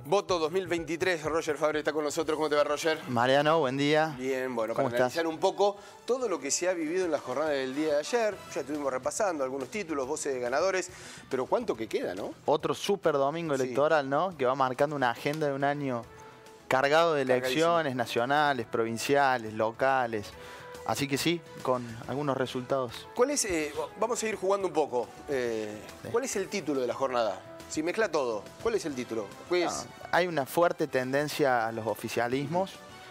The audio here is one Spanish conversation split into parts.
Voto 2023, Roger Fabre está con nosotros. ¿Cómo te va, Roger? Mariano, buen día. Bien, bueno, para ¿Cómo analizar estás? un poco todo lo que se ha vivido en la jornada del día de ayer. Ya estuvimos repasando algunos títulos, voces de ganadores, pero cuánto que queda, ¿no? Otro súper domingo Sí. electoral, ¿no? Que va marcando una agenda de un año cargado de elecciones nacionales, provinciales, locales. Así que sí, con algunos resultados. ¿Cuál es, vamos a ir jugando un poco, ¿cuál es el título de la jornada? Si mezcla todo, ¿cuál es el título? Pues, Hay una fuerte tendencia a los oficialismos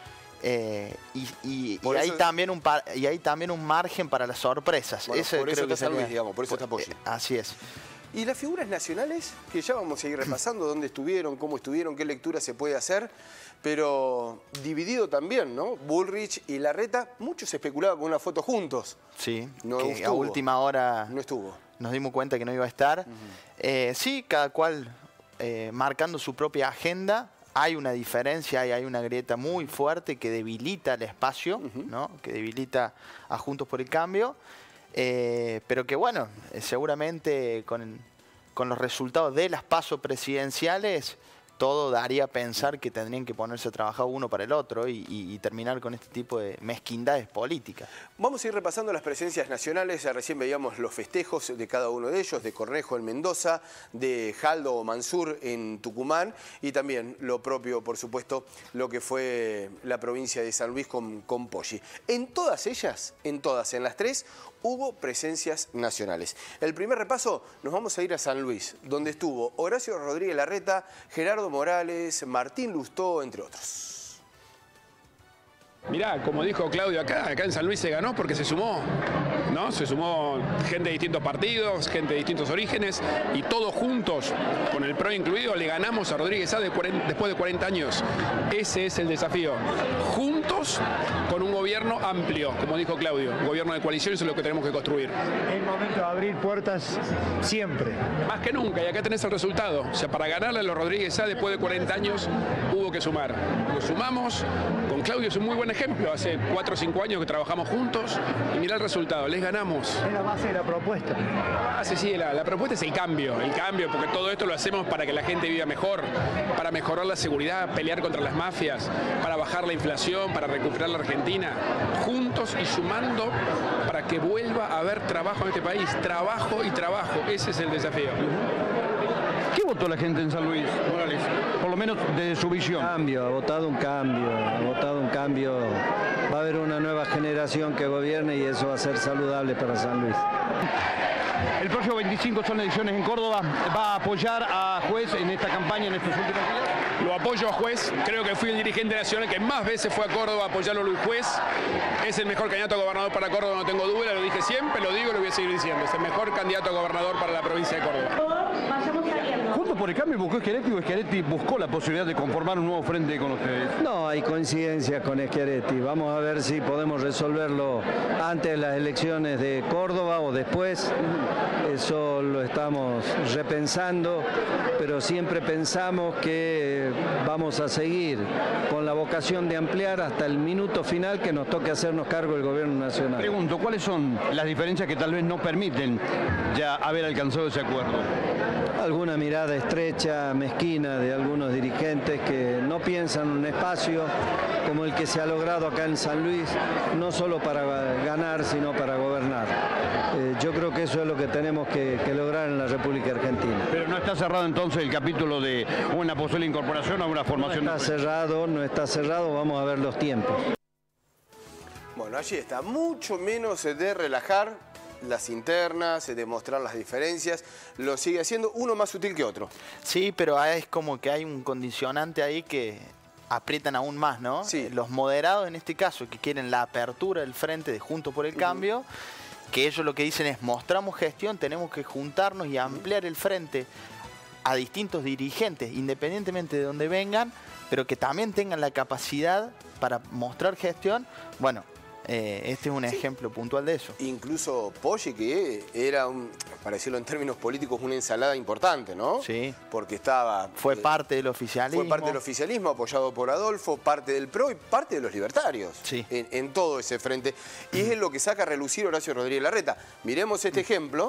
y hay también un margen para las sorpresas. bueno, Ese por eso creo que está San sería- Luis, digamos, por eso está Poggi. Así es. Y las figuras nacionales, que ya vamos a ir repasando dónde estuvieron, cómo estuvieron, qué lectura se puede hacer, pero dividido también, ¿no? Bullrich y Larreta, muchos especulaban con una foto juntos. Sí, No que a estuvo. última hora No estuvo. nos dimos cuenta que no iba a estar. Sí, cada cual marcando su propia agenda. Hay una diferencia, hay una grieta muy fuerte que debilita el espacio, ¿no? Que debilita a Juntos por el Cambio. Pero que bueno, seguramente con los resultados de las PASO presidenciales, todo daría a pensar que tendrían que ponerse a trabajar uno para el otro y terminar con este tipo de mezquindades políticas. Vamos a ir repasando las presencias nacionales. Recién veíamos los festejos de cada uno de ellos, de Cornejo en Mendoza, de Jaldo o Mansur en Tucumán y también lo propio, por supuesto, lo que fue la provincia de San Luis con Poggi. En todas ellas, en las tres, hubo presencias nacionales. El primer repaso, nos vamos a ir a San Luis, donde estuvo Horacio Rodríguez Larreta, Gerardo Morales, Martín Lustó, entre otros. Mirá, como dijo Claudio acá en San Luis se ganó porque se sumó, ¿no? Se sumó gente de distintos partidos, gente de distintos orígenes y todos juntos, con el PRO incluido, le ganamos a Rodríguez Sá después de 40 años. Ese es el desafío. Juntos, con un gobierno amplio, como dijo Claudio. Un gobierno de coalición, eso es lo que tenemos que construir. Es momento de abrir puertas siempre. Más que nunca, y acá tenés el resultado. O sea, para ganarle a los Rodríguez Sá después de 40 años hubo que sumar. Lo sumamos, con Claudio es un muy buen ejemplo. Hace 4 o 5 años que trabajamos juntos y mirá el resultado, les ganamos. Es la base de la propuesta. Sí, la propuesta es el cambio, porque todo esto lo hacemos para que la gente viva mejor, para mejorar la seguridad, pelear contra las mafias, para bajar la inflación, para recuperar la Argentina, juntos y sumando para que vuelva a haber trabajo en este país, trabajo y trabajo, ese es el desafío. ¿Qué votó la gente en San Luis, Morales? Por lo menos desde su visión. Ha votado un cambio. Va a haber una nueva generación que gobierne y eso va a ser saludable para San Luis. El próximo 25 son elecciones en Córdoba. ¿Va a apoyar a Juez en esta campaña, en estos últimos días? Lo apoyo a Juez, creo que fui el dirigente nacional que más veces fue a Córdoba a apoyarlo a Luis Juez. Es el mejor candidato a gobernador para Córdoba, no tengo duda, lo dije siempre, lo digo y lo voy a seguir diciendo. Es el mejor candidato a gobernador para la provincia de Córdoba. Juntos por el Cambio buscó Schiaretti o Schiaretti buscó la posibilidad de conformar un nuevo frente con ustedes. No hay coincidencia con Schiaretti. Vamos a ver si podemos resolverlo antes de las elecciones de Córdoba o después. Eso lo estamos repensando, pero siempre pensamos que vamos a seguir con la vocación de ampliar hasta el minuto final que nos toque hacernos cargo del gobierno nacional. Pregunto, ¿cuáles son las diferencias que tal vez no permiten ya haber alcanzado ese acuerdo? Alguna mirada estrecha, mezquina de algunos dirigentes que no piensan en un espacio como el que se ha logrado acá en San Luis, no solo para ganar, sino para gobernar. Yo creo que eso es lo que tenemos que lograr en la República Argentina. Pero no está cerrado entonces el capítulo de una posible incorporación a una formación. No está cerrado, vamos a ver los tiempos. Bueno, allí está, mucho menos de relajar las internas, de mostrar las diferencias, lo sigue haciendo uno más sutil que otro. Sí, pero es como que hay un condicionante ahí que aprietan aún más, ¿no? Sí. Los moderados en este caso, que quieren la apertura del frente de Juntos por el Cambio, que ellos lo que dicen es mostramos gestión, tenemos que juntarnos y ampliar el frente a distintos dirigentes, independientemente de donde vengan, pero que también tengan la capacidad para mostrar gestión. Bueno, este es un ejemplo puntual de eso. Incluso Poggi, que era, para decirlo en términos políticos, una ensalada importante, ¿no? Sí. Porque estaba... Fue parte del oficialismo. Fue parte del oficialismo, apoyado por Adolfo, parte del PRO y parte de los libertarios. Sí. En todo ese frente. Y es lo que saca a relucir Horacio Rodríguez Larreta. Miremos este ejemplo,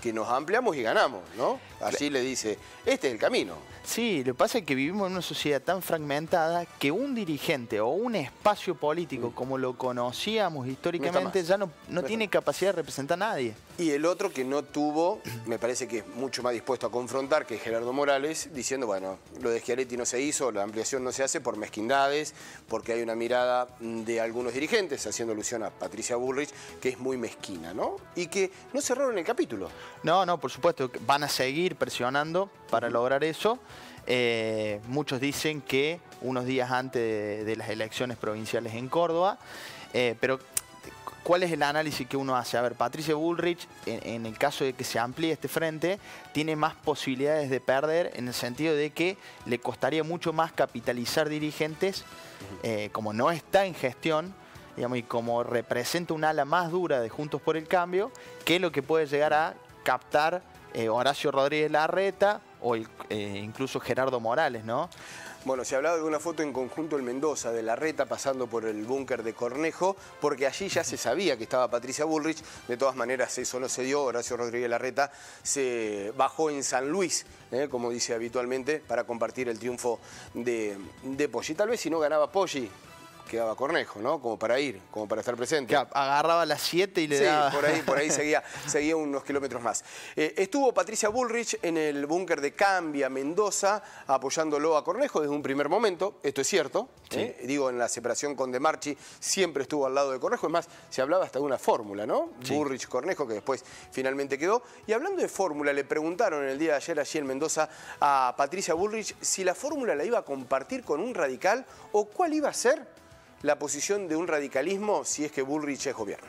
que nos ampliamos y ganamos, ¿no? Allí le dice, este es el camino. Sí, lo que pasa es que vivimos en una sociedad tan fragmentada que un dirigente o un espacio político como lo conocíamos históricamente ya no tiene capacidad de representar a nadie. Y el otro que no tuvo, me parece que es mucho más dispuesto a confrontar, que es Gerardo Morales, diciendo, bueno, lo de Schiaretti no se hizo, la ampliación no se hace por mezquindades, porque hay una mirada de algunos dirigentes, haciendo alusión a Patricia Bullrich, que es muy mezquina, ¿no? Y que no cerraron el capítulo. No, por supuesto, van a seguir presionando para lograr eso. Muchos dicen que unos días antes de las elecciones provinciales en Córdoba, pero ¿cuál es el análisis que uno hace? A ver, Patricia Bullrich, en el caso de que se amplíe este frente, tiene más posibilidades de perder en el sentido de que le costaría mucho más capitalizar dirigentes, como no está en gestión, digamos, y como representa un ala más dura de Juntos por el Cambio, que lo que puede llegar a captar Horacio Rodríguez Larreta o incluso Gerardo Morales, ¿no? Bueno, se hablaba de una foto en conjunto en Mendoza, de Larreta pasando por el búnker de Cornejo, porque allí ya se sabía que estaba Patricia Bullrich. De todas maneras, eso no se dio. Horacio Rodríguez Larreta se bajó en San Luis, como dice habitualmente, para compartir el triunfo de Poggi. Tal vez si no ganaba Poggi, quedaba Cornejo, ¿no? Como para ir, como para estar presente. Que agarraba las 7 y le daba... por ahí seguía unos kilómetros más. Estuvo Patricia Bullrich en el búnker de Cambia, Mendoza, apoyándolo a Cornejo desde un primer momento. Esto es cierto. Sí. Digo, en la separación con De Marchi siempre estuvo al lado de Cornejo. Es más, se hablaba hasta de una fórmula, ¿no? Sí. Bullrich-Cornejo, que después finalmente quedó. Y hablando de fórmula, le preguntaron el día de ayer allí en Mendoza a Patricia Bullrich si la fórmula la iba a compartir con un radical o cuál iba a ser la posición de un radicalismo si es que Bullrich es gobierno.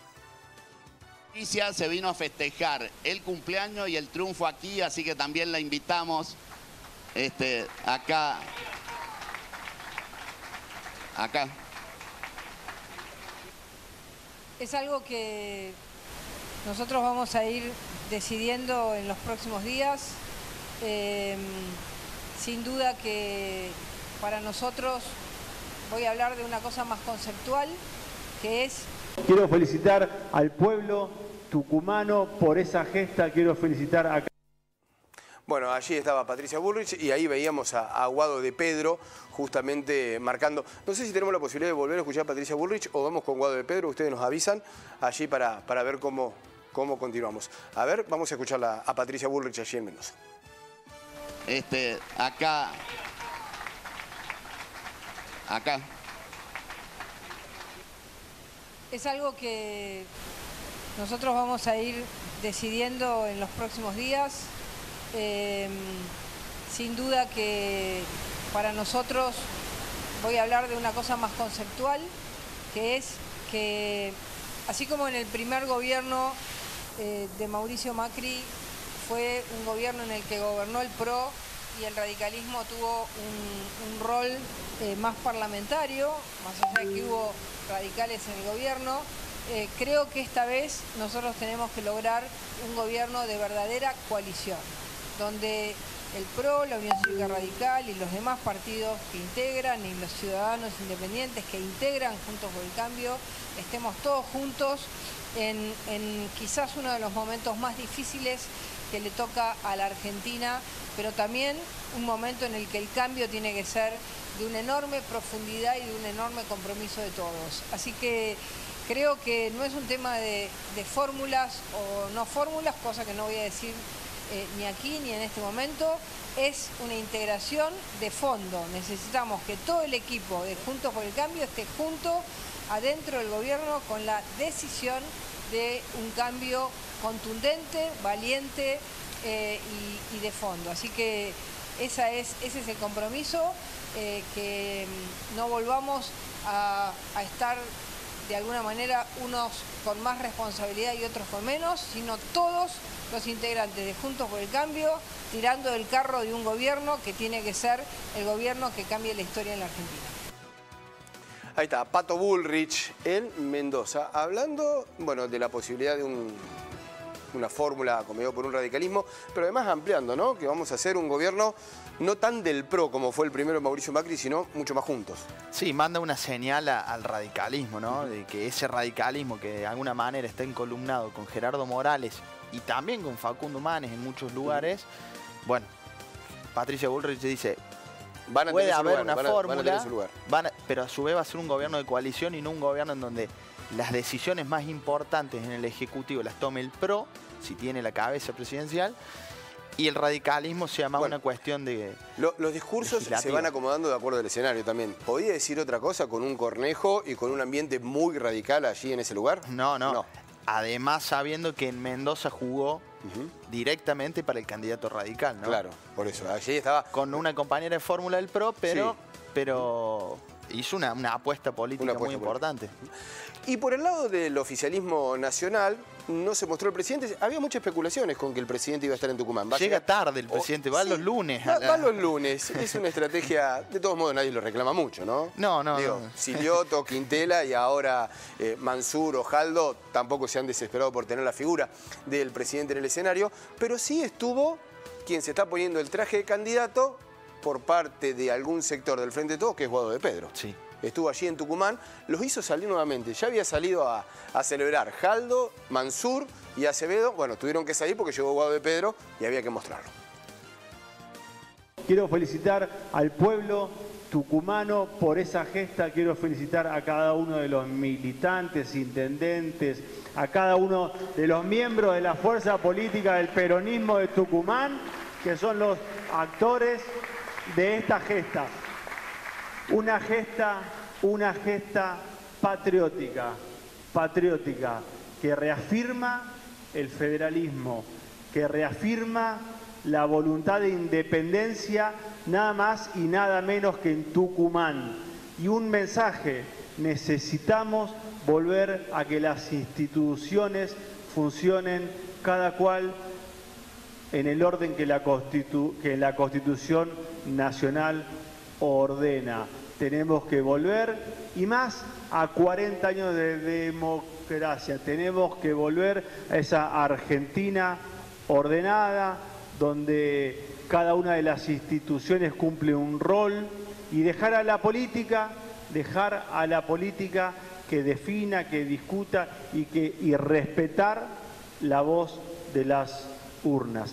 Patricia se vino a festejar el cumpleaños y el triunfo aquí, así que también la invitamos acá. Es algo que nosotros vamos a ir decidiendo en los próximos días. Sin duda que para nosotros... Voy a hablar de una cosa más conceptual, que es... Quiero felicitar al pueblo tucumano por esa gesta, quiero felicitar a... Bueno, allí estaba Patricia Bullrich y ahí veíamos a Guado de Pedro justamente marcando. No sé si tenemos la posibilidad de volver a escuchar a Patricia Bullrich o vamos con Guado de Pedro, ustedes nos avisan allí para ver cómo continuamos. A ver, vamos a escucharla a Patricia Bullrich allí en Mendoza. Acá. Es algo que nosotros vamos a ir decidiendo en los próximos días. Sin duda que para nosotros, voy a hablar de una cosa más conceptual, que es que así como en el primer gobierno de Mauricio Macri fue un gobierno en el que gobernó el PRO y el radicalismo tuvo un rol más parlamentario, más allá de que hubo radicales en el gobierno, creo que esta vez nosotros tenemos que lograr un gobierno de verdadera coalición, donde el PRO, la Unión Cívica Radical y los demás partidos que integran y los ciudadanos independientes que integran Juntos por el Cambio, estemos todos juntos en quizás uno de los momentos más difíciles que le toca a la Argentina, pero también un momento en el que el cambio tiene que ser de una enorme profundidad y de un enorme compromiso de todos. Así que creo que no es un tema de fórmulas o no fórmulas, cosa que no voy a decir ni aquí ni en este momento, es una integración de fondo. Necesitamos que todo el equipo de Juntos por el Cambio esté junto adentro del gobierno con la decisión de un cambio contundente, valiente y de fondo. Así que ese es el compromiso, que no volvamos a estar de alguna manera unos con más responsabilidad y otros con menos, sino todos los integrantes de Juntos por el Cambio tirando del carro de un gobierno que tiene que ser el gobierno que cambie la historia en la Argentina. Ahí está, Pato Bullrich en Mendoza, hablando, bueno, de la posibilidad de una fórmula acomodada por un radicalismo, pero además ampliando, ¿no? Que vamos a hacer un gobierno no tan del PRO como fue el primero Mauricio Macri, sino mucho más juntos. Sí, manda una señal al radicalismo, ¿no? De que ese radicalismo que de alguna manera está encolumnado con Gerardo Morales y también con Facundo Manes en muchos lugares, bueno, Patricia Bullrich dice, puede haber una fórmula, pero a su vez va a ser un gobierno de coalición y no un gobierno en donde las decisiones más importantes en el Ejecutivo las tome el PRO, si tiene la cabeza presidencial, y el radicalismo sea más una cuestión de... Los discursos se van acomodando de acuerdo al escenario también. ¿Podía decir otra cosa con un Cornejo y con un ambiente muy radical allí en ese lugar? No. Además, sabiendo que en Mendoza jugó directamente para el candidato radical, ¿no? Claro, por eso. Allí estaba... Con una compañera de fórmula del PRO, pero hizo una apuesta política muy importante. Y por el lado del oficialismo nacional, no se mostró el presidente. Había muchas especulaciones con que el presidente iba a estar en Tucumán. Llega tarde el presidente, va los lunes. Va los lunes. Es una estrategia, de todos modos nadie lo reclama mucho, ¿no? No. Digo, Silioto, Quintela y ahora Mansur o Jaldo tampoco se han desesperado por tener la figura del presidente en el escenario, pero sí estuvo quien se está poniendo el traje de candidato por parte de algún sector del Frente de Todos, que es Guado de Pedro. Sí. Estuvo allí en Tucumán, los hizo salir nuevamente. Ya había salido a celebrar Jaldo, Mansur y Acevedo. Bueno, tuvieron que salir porque llegó Guado de Pedro y había que mostrarlo. Quiero felicitar al pueblo tucumano por esa gesta. Quiero felicitar a cada uno de los militantes, intendentes, a cada uno de los miembros de la fuerza política del peronismo de Tucumán, que son los actores de esta gesta. Una gesta patriótica, que reafirma el federalismo, que reafirma la voluntad de independencia nada más y nada menos que en Tucumán. Y un mensaje, necesitamos volver a que las instituciones funcionen cada cual en el orden que la Constitución Nacional ordena. Tenemos que volver, y más a 40 años de democracia, tenemos que volver a esa Argentina ordenada, donde cada una de las instituciones cumple un rol, y dejar a la política que defina, que discuta y respetar la voz de las urnas.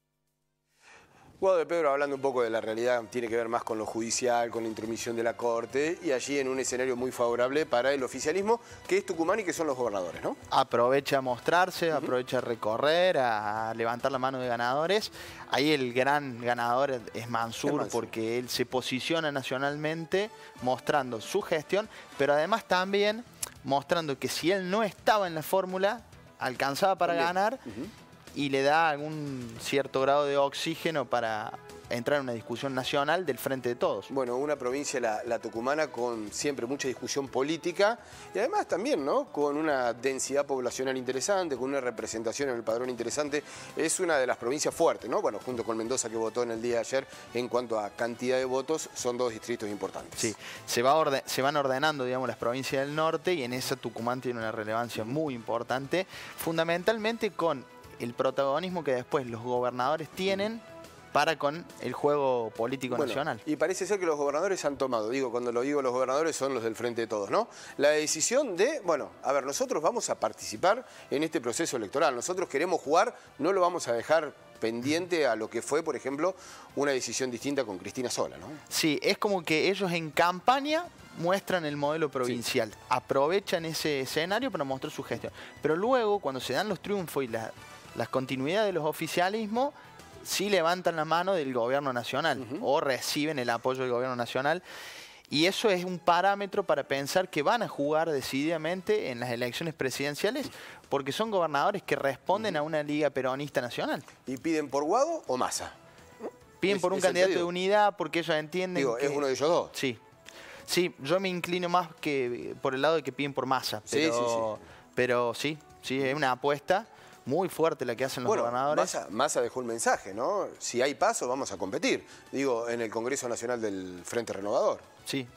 Guado de Pedro, hablando un poco de la realidad, tiene que ver más con lo judicial, con la intromisión de la Corte, y allí en un escenario muy favorable para el oficialismo, que es Tucumán y que son los gobernadores, ¿no? Aprovecha a mostrarse, aprovecha a recorrer, a levantar la mano de ganadores. Ahí el gran ganador es Mansur, porque él se posiciona nacionalmente mostrando su gestión, pero además también mostrando que si él no estaba en la fórmula, alcanzaba para ganar. Y le da algún cierto grado de oxígeno para entrar en una discusión nacional del Frente de Todos. Bueno, una provincia, la tucumana, con siempre mucha discusión política y además también, ¿no?, con una densidad poblacional interesante, con una representación en el padrón interesante. Es una de las provincias fuertes, ¿no? Bueno, junto con Mendoza, que votó en el día de ayer, en cuanto a cantidad de votos, son dos distritos importantes. Sí, se van ordenando, digamos, las provincias del norte, y en esa Tucumán tiene una relevancia muy importante, fundamentalmente con el protagonismo que después los gobernadores tienen para con el juego político nacional. Y parece ser que los gobernadores han tomado, cuando lo digo los gobernadores son los del Frente de Todos, ¿no?, la decisión de, bueno, a ver, nosotros vamos a participar en este proceso electoral, nosotros queremos jugar, no lo vamos a dejar pendiente a lo que fue, por ejemplo, una decisión distinta con Cristina Sola, ¿no? Sí, es como que ellos en campaña muestran el modelo provincial, aprovechan ese escenario para mostrar su gestión, pero luego cuando se dan los triunfos y las continuidades de los oficialismos, sí levantan la mano del gobierno nacional o reciben el apoyo del gobierno nacional. Y eso es un parámetro para pensar que van a jugar decididamente en las elecciones presidenciales, porque son gobernadores que responden a una liga peronista nacional. ¿Y piden por Guado o Massa? Piden por un candidato de unidad, porque ellos entienden que... ¿Es uno de ellos dos? Sí. Sí, yo me inclino más que por el lado de que piden por Massa. Pero sí, es una apuesta muy fuerte la que hacen los gobernadores. Massa dejó un mensaje, ¿no? Si hay paso, vamos a competir. En el Congreso Nacional del Frente Renovador. Sí.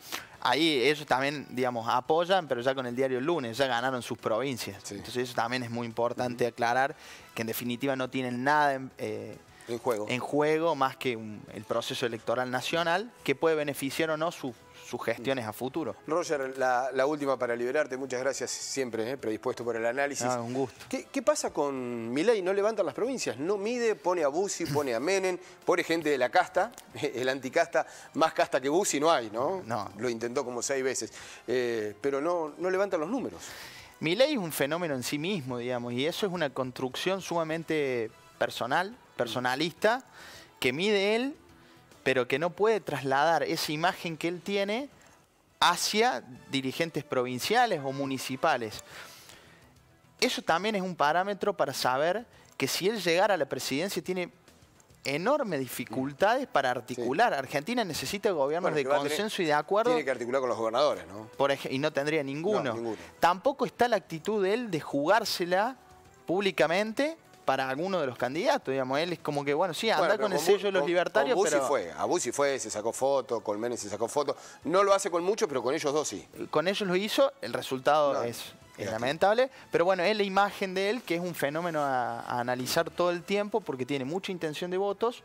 Ahí ellos también, digamos, apoyan, pero ya con el diario El Lunes, ya ganaron sus provincias. Entonces eso también es muy importante aclarar, que en definitiva no tienen nada en juego más que el proceso electoral nacional, que puede beneficiar o no sus gestiones a futuro. Roger, la última para liberarte. Muchas gracias, siempre predispuesto por el análisis. Un gusto. ¿Qué pasa con Milei? No levanta las provincias, no mide, pone a Bussi, pone a Menem, pone gente de la casta, el anticasta, más casta que Bussi no hay, ¿no? No. Lo intentó como 6 veces, pero no levantan los números. Milei es un fenómeno en sí mismo, digamos, y eso es una construcción sumamente personalista, que mide él, pero que no puede trasladar esa imagen que él tiene hacia dirigentes provinciales o municipales. Eso también es un parámetro para saber que si él llegara a la presidencia tiene enormes dificultades para articular. Argentina necesita gobiernos de consenso y de acuerdo. Tiene que articular con los gobernadores, ¿no? Y no tendría ninguno. No, ninguno. Tampoco está la actitud de él de jugársela públicamente para alguno de los candidatos, digamos. Él es como que, bueno, sí, anda con el sello de los libertarios, con Bussi pero... fue, a Bussi fue, se sacó foto, con Menem se sacó foto. No lo hace con muchos, pero con ellos dos sí. Con ellos lo hizo, el resultado es lamentable, pero bueno, es la imagen de él, que es un fenómeno a analizar todo el tiempo, porque tiene mucha intención de votos,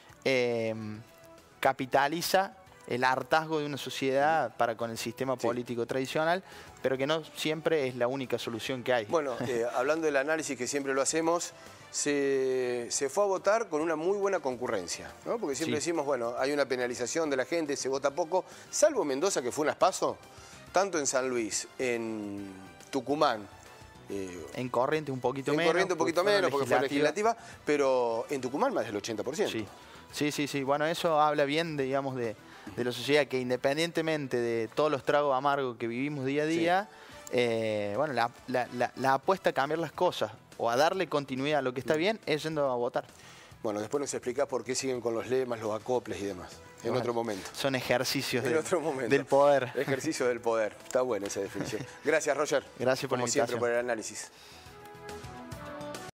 capitaliza el hartazgo de una sociedad para con el sistema político tradicional, pero que no siempre es la única solución que hay. Bueno, hablando del análisis que siempre lo hacemos, se fue a votar con una muy buena concurrencia, ¿no? Porque siempre decimos, bueno, hay una penalización de la gente, se vota poco, salvo Mendoza, que fue un aspaso, tanto en San Luis, en Tucumán, en Corrientes un poquito menos. En Corrientes un poquito menos, porque fue legislativa, pero en Tucumán más del 80%. Sí. Bueno, eso habla bien, digamos, de la sociedad, que independientemente de todos los tragos amargos que vivimos día a día, bueno, la apuesta a cambiar las cosas o a darle continuidad a lo que está bien es yendo a votar. Bueno, después nos explicás por qué siguen con los lemas, los acoples y demás. En otro momento. Son ejercicios del poder. Ejercicio del poder. Está buena esa definición. Gracias, Roger. Gracias por la invitación. Como siempre, por el análisis.